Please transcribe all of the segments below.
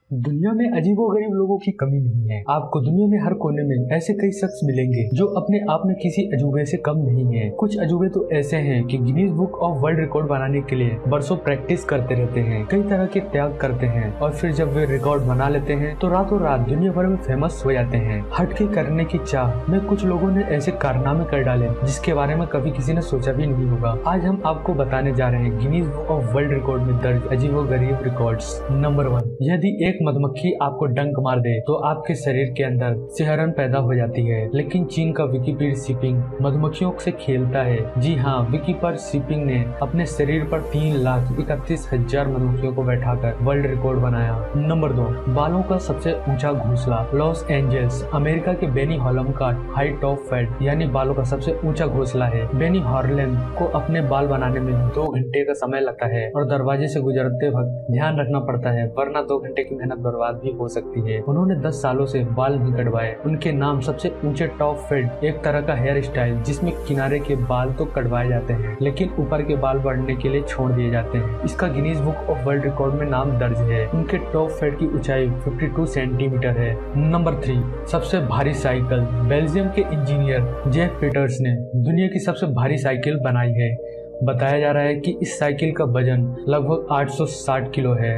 दुनिया में अजीबोगरीब लोगों की कमी नहीं है। आपको दुनिया में हर कोने में ऐसे कई शख्स मिलेंगे जो अपने आप में किसी अजूबे से कम नहीं है। कुछ अजूबे तो ऐसे हैं कि Guinness book of world record बनाने के लिए बरसों प्रैक्टिस करते रहते हैं, कई तरह के त्याग करते हैं और फिर जब वे रिकॉर्ड बना लेते हैं तो रातों रात दुनिया भर में फेमस हो जाते हैं। हटके करने की चाह में कुछ लोगों ने ऐसे कारनामे कर डाले जिसके बारे में कभी किसी ने सोचा भी नहीं होगा। आज हम आपको बताने जा रहे हैं Guinness book of world record में दर्ज अजीबोगरीब रिकॉर्ड्स। नंबर 1, यदि एक मधुमक्खी आपको डंक मार दे तो आपके शरीर के अंदर सिहरन पैदा हो जाती है। लेकिन चीन का विकीपीड शिपिंग मधुमक्खियों से खेलता है। जी हाँ, विकीपर शिपिंग ने अपने शरीर पर 3,31,000 मधुमक्खियों को बैठाकर वर्ल्ड रिकॉर्ड बनाया। नंबर 2, बालों का सबसे ऊंचा घोंसला। लॉस एंजल्स अमेरिका के बेनी हॉर्लेम का हाइट ऑफ फेड यानी बालों का सबसे ऊंचा घोंसला है। बेनी हॉर्लेम को अपने बाल बनाने में 2 घंटे का समय लगता है और दरवाजे से गुजरते वक्त ध्यान रखना पड़ता है वरना 2 घंटे की मेहनत बर्बाद भी हो सकती है। उन्होंने 10 सालों से बाल नहीं कटवाए। उनके नाम सबसे ऊंचे टॉप फेड एक तरह का हेयर स्टाइल जिसमें किनारे के बाल तो कटवाए जाते हैं लेकिन ऊपर के बाल बढ़ने के लिए छोड़ दिए जाते हैं। इसका Guinness book of world record में नाम दर्ज है। उनके टॉप फेड की ऊंचाई 52 सेंटीमीटर है। नंबर 3, सबसे भारी साइकिल। बेल्जियम के इंजीनियर जेफ पीटर्स ने दुनिया की सबसे भारी साइकिल बनाई है। बताया जा रहा है कि इस साइकिल का वजन लगभग 860 किलो है।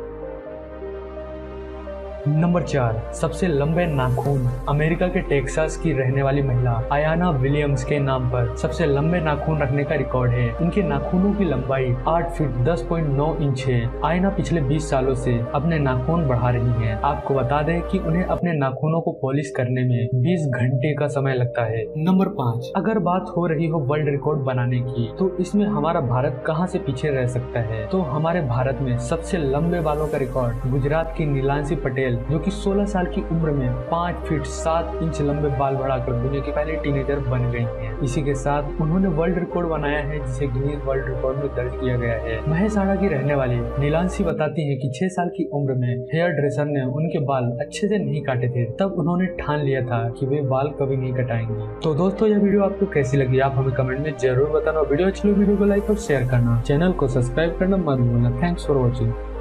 नंबर 4, सबसे लंबे नाखून। अमेरिका के टेक्सास की रहने वाली महिला आयाना विलियम्स के नाम पर सबसे लंबे नाखून रखने का रिकॉर्ड है। उनके नाखूनों की लंबाई 8 फीट 10.9 इंच है। आयना पिछले 20 सालों से अपने नाखून बढ़ा रही हैं। आपको बता दें कि उन्हें अपने नाखूनों को पॉलिश करने में 20 घंटे का समय लगता है। नंबर 5, अगर बात हो रही हो वर्ल्ड रिकॉर्ड बनाने की तो इसमें हमारा भारत कहां से पीछे रह सकता है। तो हमारे भारत में सबसे लंबे बालों का रिकॉर्ड गुजरात की नीलांशी पटेल जो कि 16 साल की उम्र में 5 फीट 7 इंच लंबे बाल बढ़ाकर दुनिया की पहली टीनेजर बन गई हैं। इसी के साथ उन्होंने वर्ल्ड रिकॉर्ड बनाया है जिसे गिनीज वर्ल्ड रिकॉर्ड में दर्ज किया गया है। महेसाणा की रहने वाली नीलांशी बताती है कि 6 साल की उम्र में हेयर ड्रेसर ने उनके बाल अच्छे से नहीं काटे थे, तब उन्होंने ठान लिया था कि वे बाल कभी नहीं कटाएंगी। तो दोस्तों, यह वीडियो आपको कैसी लगी आप हमें कमेंट में जरूर बताना। वीडियो अच्छी लगी वीडियो को लाइक और शेयर करना, चैनल को सब्सक्राइब करना मत भूलना। Thanks for watching.